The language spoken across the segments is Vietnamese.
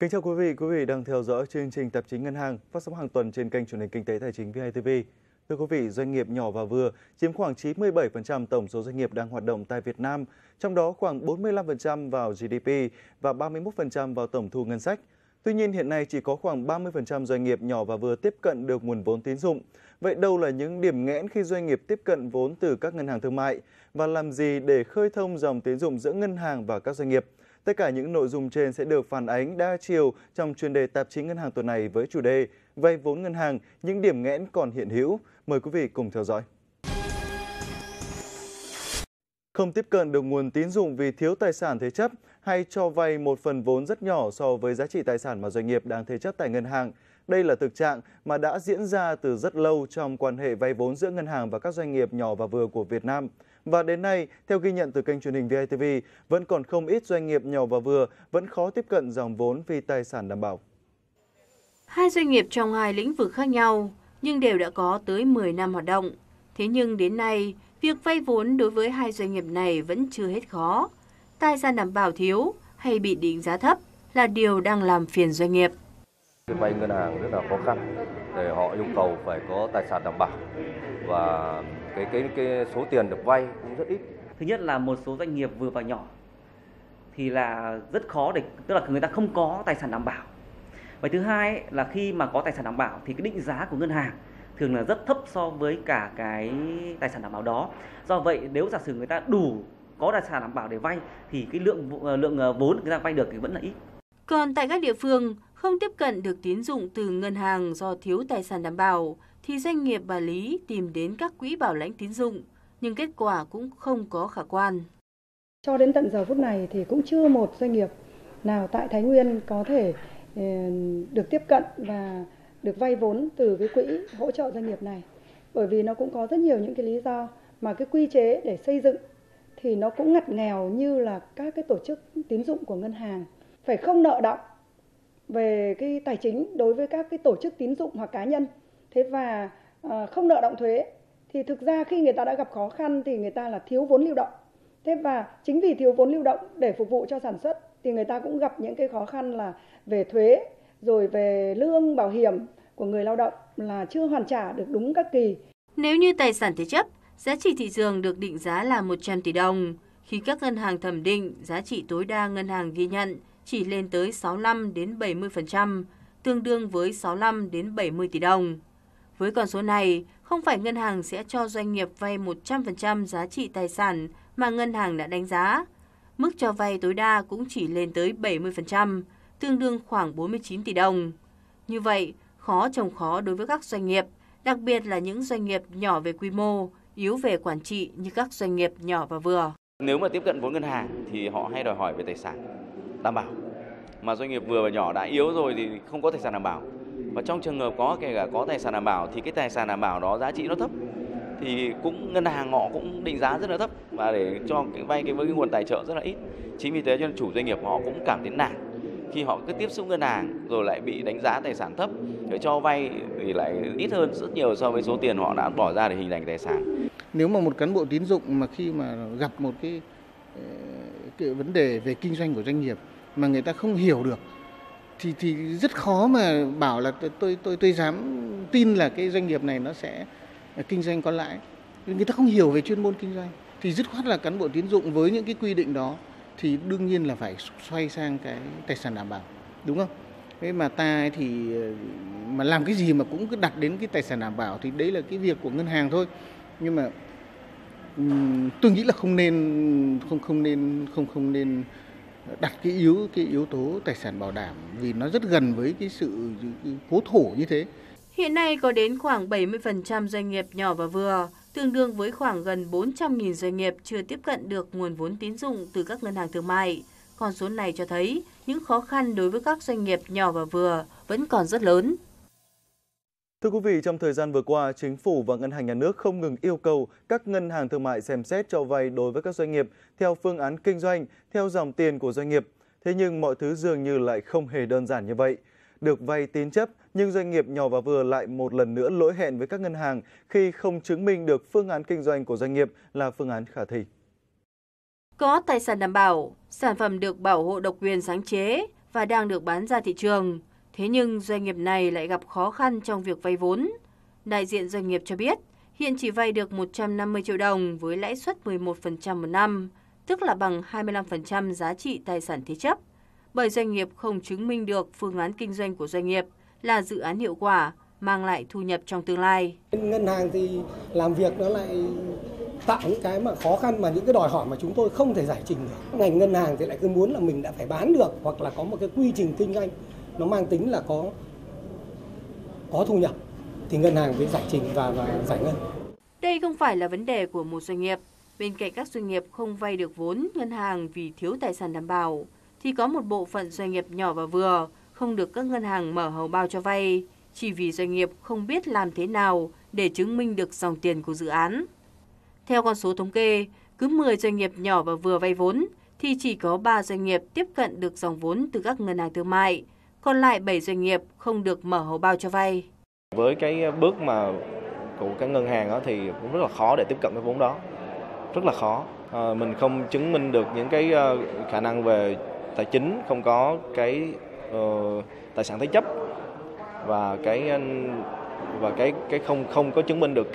Kính chào quý vị đang theo dõi chương trình Tạp chí Ngân hàng phát sóng hàng tuần trên kênh truyền hình Kinh tế Tài chính VITV. Thưa quý vị, doanh nghiệp nhỏ và vừa chiếm khoảng 97% tổng số doanh nghiệp đang hoạt động tại Việt Nam, trong đó khoảng 45% vào GDP và 31% vào tổng thu ngân sách. Tuy nhiên, hiện nay chỉ có khoảng 30% doanh nghiệp nhỏ và vừa tiếp cận được nguồn vốn tín dụng. Vậy đâu là những điểm nghẽn khi doanh nghiệp tiếp cận vốn từ các ngân hàng thương mại và làm gì để khơi thông dòng tín dụng giữa ngân hàng và các doanh nghiệp? Tất cả những nội dung trên sẽ được phản ánh đa chiều trong chuyên đề Tạp chí Ngân hàng tuần này với chủ đề Vay vốn ngân hàng, những điểm nghẽn còn hiện hữu. Mời quý vị cùng theo dõi. Không tiếp cận được nguồn tín dụng vì thiếu tài sản thế chấp hay cho vay một phần vốn rất nhỏ so với giá trị tài sản mà doanh nghiệp đang thế chấp tại ngân hàng. Đây là thực trạng mà đã diễn ra từ rất lâu trong quan hệ vay vốn giữa ngân hàng và các doanh nghiệp nhỏ và vừa của Việt Nam. Và đến nay, theo ghi nhận từ kênh truyền hình VITV, vẫn còn không ít doanh nghiệp nhỏ và vừa vẫn khó tiếp cận dòng vốn vì tài sản đảm bảo. Hai doanh nghiệp trong hai lĩnh vực khác nhau, nhưng đều đã có tới 10 năm hoạt động. Thế nhưng đến nay, việc vay vốn đối với hai doanh nghiệp này vẫn chưa hết khó. Tài sản đảm bảo thiếu hay bị định giá thấp là điều đang làm phiền doanh nghiệp. Vay ngân hàng rất là khó khăn, để họ yêu cầu phải có tài sản đảm bảo và cái số tiền được vay cũng rất ít. Thứ nhất là một số doanh nghiệp vừa và nhỏ thì là rất khó để, tức là người ta không có tài sản đảm bảo. Và thứ hai là khi mà có tài sản đảm bảo thì cái định giá của ngân hàng thường là rất thấp so với cả cái tài sản đảm bảo đó. Do vậy nếu giả sử người ta đủ có tài sản đảm bảo để vay thì cái lượng vốn người ta vay được thì vẫn là ít. Còn tại các địa phương không tiếp cận được tín dụng từ ngân hàng do thiếu tài sản đảm bảo thì doanh nghiệp bà Lý tìm đến các quỹ bảo lãnh tín dụng, nhưng kết quả cũng không có khả quan. Cho đến tận giờ phút này thì cũng chưa một doanh nghiệp nào tại Thái Nguyên có thể được tiếp cận và được vay vốn từ cái quỹ hỗ trợ doanh nghiệp này. Bởi vì nó cũng có rất nhiều những cái lý do mà cái quy chế để xây dựng thì nó cũng ngặt nghèo như là các cái tổ chức tín dụng của ngân hàng. Phải không nợ đọng về cái tài chính đối với các cái tổ chức tín dụng hoặc cá nhân. Thế và không nợ động thuế thì thực ra khi người ta đã gặp khó khăn thì người ta là thiếu vốn lưu động. Thế và chính vì thiếu vốn lưu động để phục vụ cho sản xuất thì người ta cũng gặp những cái khó khăn là về thuế rồi về lương bảo hiểm của người lao động là chưa hoàn trả được đúng các kỳ. Nếu như tài sản thế chấp, giá trị thị trường được định giá là 100 tỷ đồng. Khi các ngân hàng thẩm định, giá trị tối đa ngân hàng ghi nhận chỉ lên tới 65 đến 70%, tương đương với 65 đến 70 tỷ đồng. Với con số này, không phải ngân hàng sẽ cho doanh nghiệp vay 100% giá trị tài sản mà ngân hàng đã đánh giá. Mức cho vay tối đa cũng chỉ lên tới 70%, tương đương khoảng 49 tỷ đồng. Như vậy, khó trồng khó đối với các doanh nghiệp, đặc biệt là những doanh nghiệp nhỏ về quy mô, yếu về quản trị như các doanh nghiệp nhỏ và vừa. Nếu mà tiếp cận vốn ngân hàng thì họ hay đòi hỏi về tài sản đảm bảo. Mà doanh nghiệp vừa và nhỏ đã yếu rồi thì không có tài sản đảm bảo. Và trong trường hợp kể cả có tài sản đảm bảo thì cái tài sản đảm bảo đó giá trị nó thấp. Thì cũng ngân hàng họ cũng định giá rất là thấp và để cho vay với cái nguồn tài trợ rất là ít. Chính vì thế cho nên chủ doanh nghiệp họ cũng cảm thấy nản khi họ cứ tiếp xúc ngân hàng rồi lại bị đánh giá tài sản thấp, để cho vay thì lại ít hơn rất nhiều so với số tiền họ đã bỏ ra để hình thành tài sản. Nếu mà một cán bộ tín dụng mà khi mà gặp một cái vấn đề về kinh doanh của doanh nghiệp mà người ta không hiểu được thì rất khó mà bảo là tôi dám tin là cái doanh nghiệp này nó sẽ kinh doanh có lãi. Người ta không hiểu về chuyên môn kinh doanh thì dứt khoát là cán bộ tín dụng với những cái quy định đó thì đương nhiên là phải xoay sang cái tài sản đảm bảo, đúng không? Thế mà ta thì mà làm cái gì mà cũng cứ đặt đến cái tài sản đảm bảo thì đấy là cái việc của ngân hàng thôi. Nhưng mà tôi nghĩ là không nên đặt cái yếu tố tài sản bảo đảm vì nó rất gần với cái sự cố thổ như thế. Hiện nay có đến khoảng 70% doanh nghiệp nhỏ và vừa, tương đương với khoảng gần 400.000 doanh nghiệp chưa tiếp cận được nguồn vốn tín dụng từ các ngân hàng thương mại. Con số này cho thấy những khó khăn đối với các doanh nghiệp nhỏ và vừa vẫn còn rất lớn. Thưa quý vị, trong thời gian vừa qua, Chính phủ và Ngân hàng Nhà nước không ngừng yêu cầu các ngân hàng thương mại xem xét cho vay đối với các doanh nghiệp theo phương án kinh doanh, theo dòng tiền của doanh nghiệp. Thế nhưng mọi thứ dường như lại không hề đơn giản như vậy. Được vay tín chấp, nhưng doanh nghiệp nhỏ và vừa lại một lần nữa lỗi hẹn với các ngân hàng khi không chứng minh được phương án kinh doanh của doanh nghiệp là phương án khả thi. Có tài sản đảm bảo, sản phẩm được bảo hộ độc quyền sáng chế và đang được bán ra thị trường. Thế nhưng doanh nghiệp này lại gặp khó khăn trong việc vay vốn. Đại diện doanh nghiệp cho biết, hiện chỉ vay được 150 triệu đồng với lãi suất 11% một năm, tức là bằng 25% giá trị tài sản thế chấp, bởi doanh nghiệp không chứng minh được phương án kinh doanh của doanh nghiệp là dự án hiệu quả, mang lại thu nhập trong tương lai. Ngân hàng thì làm việc nó lại tạo những cái mà khó khăn, mà những cái đòi hỏi mà chúng tôi không thể giải trình được. Ngành ngân hàng thì lại cứ muốn là mình đã phải bán được, hoặc là có một cái quy trình kinh doanh nó mang tính là có thu nhập thì ngân hàng mới giải trình và giải ngân. Đây không phải là vấn đề của một doanh nghiệp. Bên cạnh các doanh nghiệp không vay được vốn ngân hàng vì thiếu tài sản đảm bảo, thì có một bộ phận doanh nghiệp nhỏ và vừa không được các ngân hàng mở hầu bao cho vay, chỉ vì doanh nghiệp không biết làm thế nào để chứng minh được dòng tiền của dự án. Theo con số thống kê, cứ 10 doanh nghiệp nhỏ và vừa vay vốn thì chỉ có 3 doanh nghiệp tiếp cận được dòng vốn từ các ngân hàng thương mại, còn lại 7 doanh nghiệp không được mở hầu bao cho vay. Với cái bước mà của các ngân hàng đó thì cũng rất là khó để tiếp cận cái vốn đó, rất là khó. Mình không chứng minh được những cái khả năng về tài chính, không có cái tài sản thế chấp và cái không có chứng minh được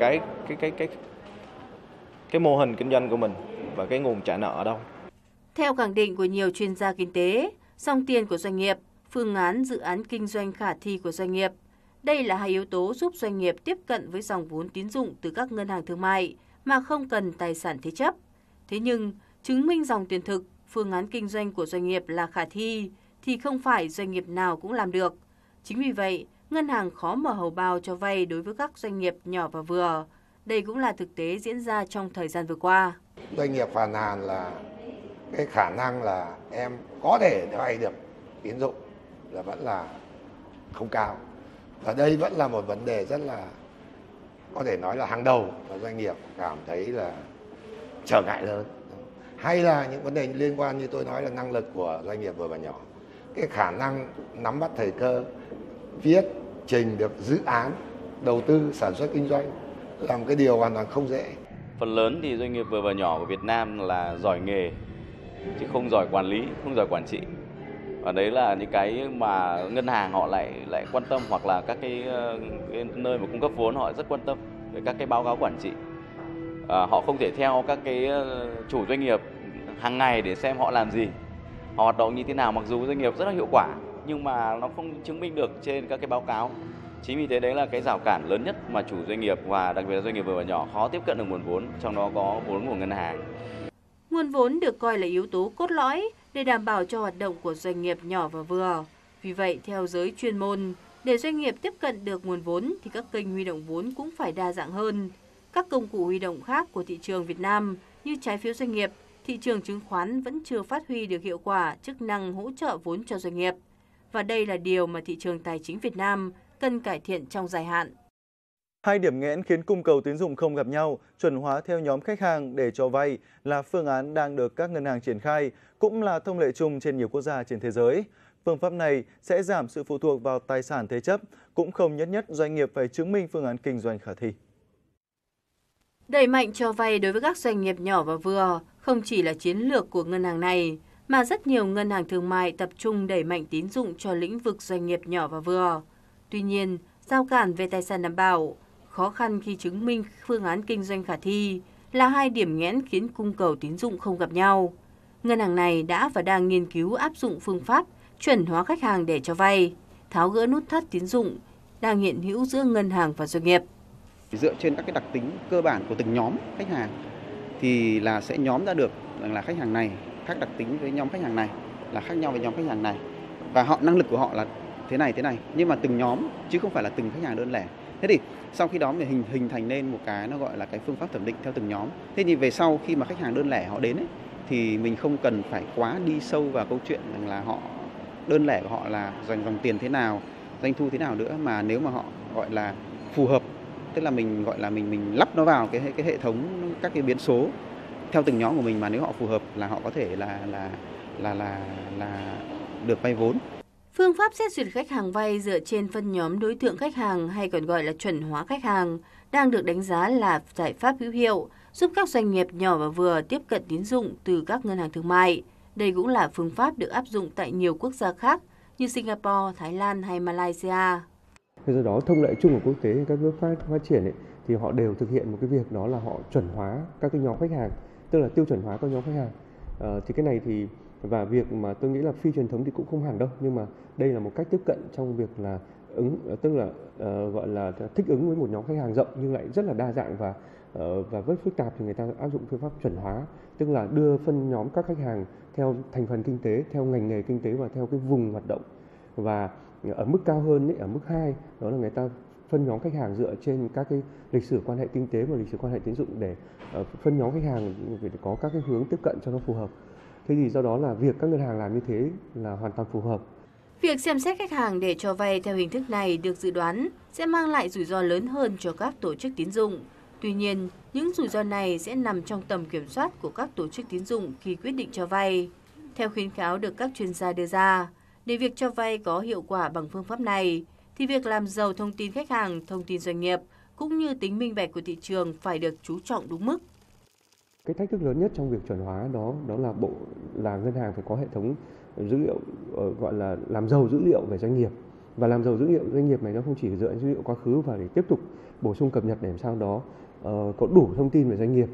cái mô hình kinh doanh của mình và cái nguồn trả nợ ở đâu. Theo khẳng định của nhiều chuyên gia kinh tế, dòng tiền của doanh nghiệp, phương án dự án kinh doanh khả thi của doanh nghiệp, đây là hai yếu tố giúp doanh nghiệp tiếp cận với dòng vốn tín dụng từ các ngân hàng thương mại mà không cần tài sản thế chấp. Thế nhưng, chứng minh dòng tiền thực, phương án kinh doanh của doanh nghiệp là khả thi thì không phải doanh nghiệp nào cũng làm được. Chính vì vậy, ngân hàng khó mở hầu bao cho vay đối với các doanh nghiệp nhỏ và vừa. Đây cũng là thực tế diễn ra trong thời gian vừa qua. Doanh nghiệp phàn nàn là cái khả năng là em có thể vay được tín dụng là vẫn là không cao. Và đây vẫn là một vấn đề rất là có thể nói là hàng đầu mà doanh nghiệp cảm thấy là trở ngại lớn. Hay là những vấn đề liên quan như tôi nói là năng lực của doanh nghiệp vừa và nhỏ. Cái khả năng nắm bắt thời cơ, viết, trình được dự án, đầu tư, sản xuất kinh doanh là một cái điều hoàn toàn không dễ. Phần lớn thì doanh nghiệp vừa và nhỏ của Việt Nam là giỏi nghề, chứ không giỏi quản lý, không giỏi quản trị. Và đấy là những cái mà ngân hàng họ lại quan tâm, hoặc là các cái nơi mà cung cấp vốn họ rất quan tâm về các cái báo cáo quản trị. Họ không thể theo các cái chủ doanh nghiệp hàng ngày để xem họ làm gì, họ hoạt động như thế nào, mặc dù doanh nghiệp rất là hiệu quả nhưng mà nó không chứng minh được trên các cái báo cáo. Chính vì thế đấy là cái rào cản lớn nhất mà chủ doanh nghiệp và đặc biệt là doanh nghiệp vừa và nhỏ khó tiếp cận được nguồn vốn, trong đó có vốn của ngân hàng. Nguồn vốn được coi là yếu tố cốt lõi để đảm bảo cho hoạt động của doanh nghiệp nhỏ và vừa. Vì vậy, theo giới chuyên môn, để doanh nghiệp tiếp cận được nguồn vốn thì các kênh huy động vốn cũng phải đa dạng hơn. Các công cụ huy động khác của thị trường Việt Nam như trái phiếu doanh nghiệp, thị trường chứng khoán vẫn chưa phát huy được hiệu quả chức năng hỗ trợ vốn cho doanh nghiệp. Và đây là điều mà thị trường tài chính Việt Nam cần cải thiện trong dài hạn. Hai điểm nghẽn khiến cung cầu tín dụng không gặp nhau, chuẩn hóa theo nhóm khách hàng để cho vay là phương án đang được các ngân hàng triển khai, cũng là thông lệ chung trên nhiều quốc gia trên thế giới. Phương pháp này sẽ giảm sự phụ thuộc vào tài sản thế chấp, cũng không nhất doanh nghiệp phải chứng minh phương án kinh doanh khả thi. Đẩy mạnh cho vay đối với các doanh nghiệp nhỏ và vừa không chỉ là chiến lược của ngân hàng này, mà rất nhiều ngân hàng thương mại tập trung đẩy mạnh tín dụng cho lĩnh vực doanh nghiệp nhỏ và vừa. Tuy nhiên, rào cản về tài sản đảm bảo, khó khăn khi chứng minh phương án kinh doanh khả thi là hai điểm nghẽn khiến cung cầu tín dụng không gặp nhau. Ngân hàng này đã và đang nghiên cứu áp dụng phương pháp chuẩn hóa khách hàng để cho vay, tháo gỡ nút thắt tín dụng đang hiện hữu giữa ngân hàng và doanh nghiệp. Dựa trên các cái đặc tính cơ bản của từng nhóm khách hàng thì là sẽ nhóm ra được rằng là khách hàng này khác đặc tính với nhóm khách hàng này, là khác nhau với nhóm khách hàng này, và họ năng lực của họ là thế này, nhưng mà từng nhóm chứ không phải là từng khách hàng đơn lẻ. Thế thì sau khi đó mình hình thành nên một cái nó gọi là cái phương pháp thẩm định theo từng nhóm. Thế thì về sau khi mà khách hàng đơn lẻ họ đến ấy, thì mình không cần phải quá đi sâu vào câu chuyện rằng là họ đơn lẻ của họ là dòng tiền thế nào, doanh thu thế nào nữa, mà nếu mà họ gọi là phù hợp, tức là mình gọi là mình lắp nó vào cái hệ thống các cái biến số theo từng nhóm của mình, mà nếu họ phù hợp là họ có thể là được vay vốn. Phương pháp xét duyệt khách hàng vay dựa trên phân nhóm đối tượng khách hàng hay còn gọi là chuẩn hóa khách hàng đang được đánh giá là giải pháp hữu hiệu giúp các doanh nghiệp nhỏ và vừa tiếp cận tín dụng từ các ngân hàng thương mại, Đây cũng là phương pháp được áp dụng tại nhiều quốc gia khác như Singapore, Thái Lan hay Malaysia. Do đó thông lệ chung của quốc tế các nước phát triển thì họ đều thực hiện một cái việc đó là họ chuẩn hóa các cái nhóm khách hàng, tức là tiêu chuẩn hóa các nhóm khách hàng. Thì cái này thì và việc mà tôi nghĩ là phi truyền thống thì cũng không hẳn đâu, nhưng mà đây là một cách tiếp cận trong việc là tức là gọi là thích ứng với một nhóm khách hàng rộng nhưng lại rất là đa dạng và rất phức tạp, thì người ta áp dụng phương pháp chuẩn hóa, tức là đưa phân nhóm các khách hàng theo thành phần kinh tế, theo ngành nghề kinh tế và theo cái vùng hoạt động. Và ở mức cao hơn ở mức 2 đó là người ta phân nhóm khách hàng dựa trên các cái lịch sử quan hệ kinh tế và lịch sử quan hệ tín dụng để phân nhóm khách hàng để có các cái hướng tiếp cận cho nó phù hợp. Thế thì do đó là việc các ngân hàng làm như thế là hoàn toàn phù hợp. Việc xem xét khách hàng để cho vay theo hình thức này được dự đoán sẽ mang lại rủi ro lớn hơn cho các tổ chức tín dụng. Tuy nhiên, những rủi ro này sẽ nằm trong tầm kiểm soát của các tổ chức tín dụng khi quyết định cho vay. Theo khuyến cáo được các chuyên gia đưa ra, để việc cho vay có hiệu quả bằng phương pháp này, thì việc làm giàu thông tin khách hàng, thông tin doanh nghiệp cũng như tính minh bạch của thị trường phải được chú trọng đúng mức. Cái thách thức lớn nhất trong việc chuẩn hóa đó là ngân hàng phải có hệ thống dữ liệu, gọi là làm giàu dữ liệu về doanh nghiệp. Và làm giàu dữ liệu doanh nghiệp này nó không chỉ dựa trên dữ liệu quá khứ và để tiếp tục bổ sung cập nhật để làm sao đó có đủ thông tin về doanh nghiệp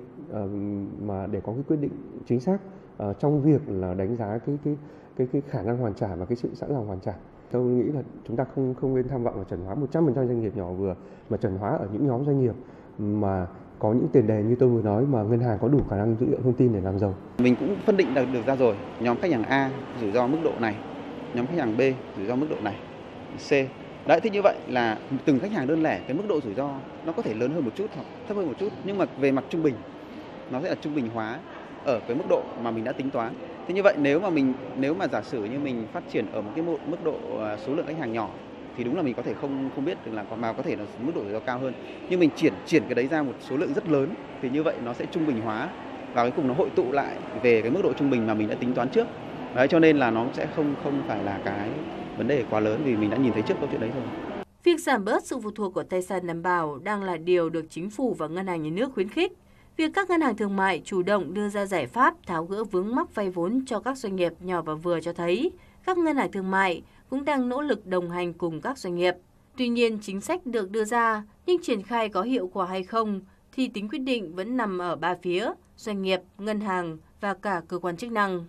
mà để có cái quyết định chính xác trong việc là đánh giá cái khả năng hoàn trả và cái sự sẵn sàng hoàn trả. Tôi nghĩ là chúng ta không nên tham vọng là chuẩn hóa 100% doanh nghiệp nhỏ vừa, mà chuẩn hóa ở những nhóm doanh nghiệp mà có những tiền đề như tôi vừa nói mà ngân hàng có đủ khả năng dữ liệu thông tin để làm giàu. Mình cũng phân định được ra rồi, nhóm khách hàng A rủi ro mức độ này, nhóm khách hàng B rủi ro mức độ này, C. Đấy, thế như vậy là từng khách hàng đơn lẻ cái mức độ rủi ro nó có thể lớn hơn một chút hoặc thấp hơn một chút, nhưng mà về mặt trung bình nó sẽ là trung bình hóa ở cái mức độ mà mình đã tính toán. Thế như vậy nếu mà giả sử như mình phát triển ở một cái mức độ số lượng khách hàng nhỏ thì đúng là mình có thể không biết được là mà có thể là mức độ rủi ro cao hơn. Nhưng mình triển cái đấy ra một số lượng rất lớn thì như vậy nó sẽ trung bình hóa và cuối cùng nó hội tụ lại về cái mức độ trung bình mà mình đã tính toán trước. Đấy, cho nên là nó sẽ không phải là cái vấn đề quá lớn vì mình đã nhìn thấy trước câu chuyện đấy rồi. Việc giảm bớt sự phụ thuộc của tài sản đảm bảo đang là điều được chính phủ và ngân hàng nhà nước khuyến khích. Việc các ngân hàng thương mại chủ động đưa ra giải pháp tháo gỡ vướng mắc vay vốn cho các doanh nghiệp nhỏ và vừa cho thấy các ngân hàng thương mại cũng đang nỗ lực đồng hành cùng các doanh nghiệp. Tuy nhiên, chính sách được đưa ra nhưng triển khai có hiệu quả hay không thì tính quyết định vẫn nằm ở ba phía: doanh nghiệp, ngân hàng và cả cơ quan chức năng.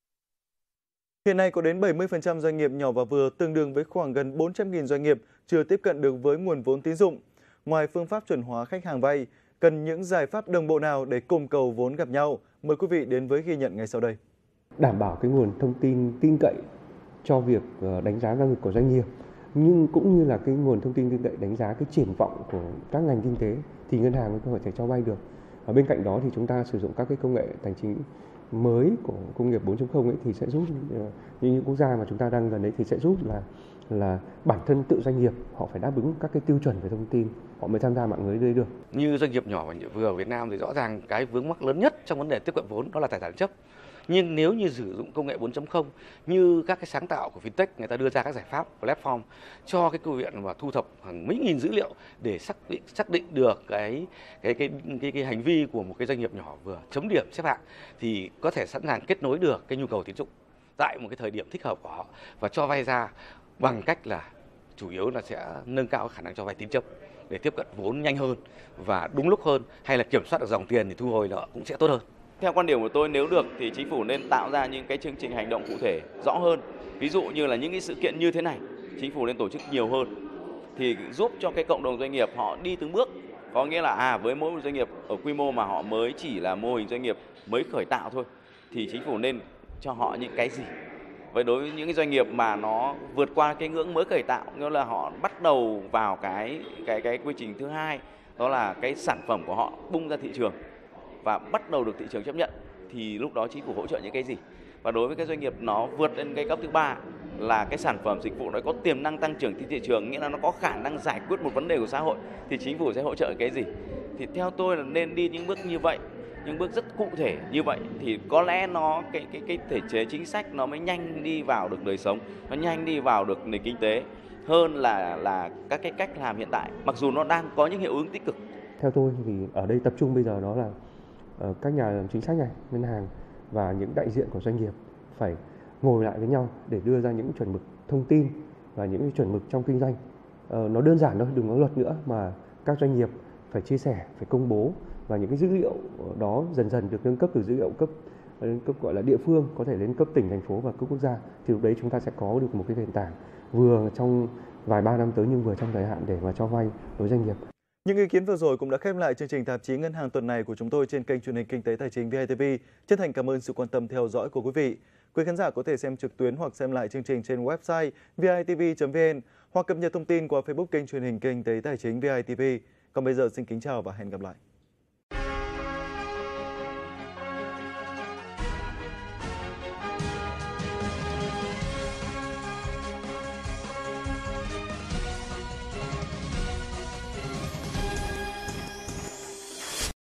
Hiện nay có đến 70% doanh nghiệp nhỏ và vừa, tương đương với khoảng gần 400.000 doanh nghiệp chưa tiếp cận được với nguồn vốn tín dụng. Ngoài phương pháp chuẩn hóa khách hàng vay, cần những giải pháp đồng bộ nào để cung cầu vốn gặp nhau? Mời quý vị đến với ghi nhận ngay sau đây. Đảm bảo cái nguồn thông tin tin cậy cho việc đánh giá năng lực của doanh nghiệp, nhưng cũng như là cái nguồn thông tin tin cậy đánh giá cái triển vọng của các ngành kinh tế thì ngân hàng mới có thể cho vay được. Ở bên cạnh đó thì chúng ta sử dụng các cái công nghệ tài chính mới của công nghiệp 4.0 ấy thì sẽ giúp như những quốc gia mà chúng ta đang gần đấy thì sẽ giúp là bản thân tự doanh nghiệp họ phải đáp ứng các cái tiêu chuẩn về thông tin họ mới tham gia mạng lưới đây được. Như doanh nghiệp nhỏ và vừa ở Việt Nam thì rõ ràng cái vướng mắc lớn nhất trong vấn đề tiếp cận vốn đó là tài sản chấp. Nhưng nếu như sử dụng công nghệ 4.0 như các cái sáng tạo của fintech, người ta đưa ra các giải pháp platform cho cái câu chuyện mà thu thập hàng mấy nghìn dữ liệu để xác định được cái hành vi của một cái doanh nghiệp nhỏ vừa, chấm điểm xếp hạng thì có thể sẵn sàng kết nối được cái nhu cầu tín dụng tại một cái thời điểm thích hợp của họ và cho vay ra bằng cách là chủ yếu là sẽ nâng cao khả năng cho vay tín chấp để tiếp cận vốn nhanh hơn và đúng lúc hơn, hay là kiểm soát được dòng tiền thì thu hồi nợ cũng sẽ tốt hơn. Theo quan điểm của tôi, nếu được thì chính phủ nên tạo ra những cái chương trình hành động cụ thể rõ hơn. Ví dụ như là những cái sự kiện như thế này, chính phủ nên tổ chức nhiều hơn thì giúp cho cái cộng đồng doanh nghiệp họ đi từng bước. Có nghĩa là với mỗi một doanh nghiệp ở quy mô mà họ mới chỉ là mô hình doanh nghiệp mới khởi tạo thôi thì chính phủ nên cho họ những cái gì. Vậy đối với những cái doanh nghiệp mà nó vượt qua cái ngưỡng mới khởi tạo, nghĩa là họ bắt đầu vào cái quy trình thứ hai, đó là cái sản phẩm của họ bung ra thị trường và bắt đầu được thị trường chấp nhận thì lúc đó chính phủ hỗ trợ những cái gì. Và đối với cái doanh nghiệp nó vượt lên cái cấp thứ ba là cái sản phẩm dịch vụ nó có tiềm năng tăng trưởng trên thị trường, nghĩa là nó có khả năng giải quyết một vấn đề của xã hội thì chính phủ sẽ hỗ trợ cái gì. Thì theo tôi là nên đi những bước như vậy, những bước rất cụ thể như vậy thì có lẽ nó cái thể chế chính sách nó mới nhanh đi vào được đời sống, nó nhanh đi vào được nền kinh tế hơn là các cái cách làm hiện tại, mặc dù nó đang có những hiệu ứng tích cực. Theo tôi thì ở đây tập trung bây giờ đó là các nhà chính sách này, ngân hàng và những đại diện của doanh nghiệp phải ngồi lại với nhau để đưa ra những chuẩn mực thông tin và những chuẩn mực trong kinh doanh. Nó đơn giản thôi, đừng có luật nữa, mà các doanh nghiệp phải chia sẻ, phải công bố, và những cái dữ liệu đó dần dần được nâng cấp từ dữ liệu cấp gọi là địa phương, có thể lên cấp tỉnh, thành phố và cấp quốc gia. Thì lúc đấy chúng ta sẽ có được một cái nền tảng vừa trong vài ba năm tới nhưng vừa trong thời hạn để mà cho vay đối với doanh nghiệp. Những ý kiến vừa rồi cũng đã khép lại chương trình tạp chí Ngân hàng tuần này của chúng tôi trên kênh truyền hình Kinh tế Tài chính VITV. Chân thành cảm ơn sự quan tâm theo dõi của quý vị. Quý khán giả có thể xem trực tuyến hoặc xem lại chương trình trên website vitv.vn hoặc cập nhật thông tin qua Facebook kênh truyền hình Kinh tế Tài chính VITV. Còn bây giờ xin kính chào và hẹn gặp lại.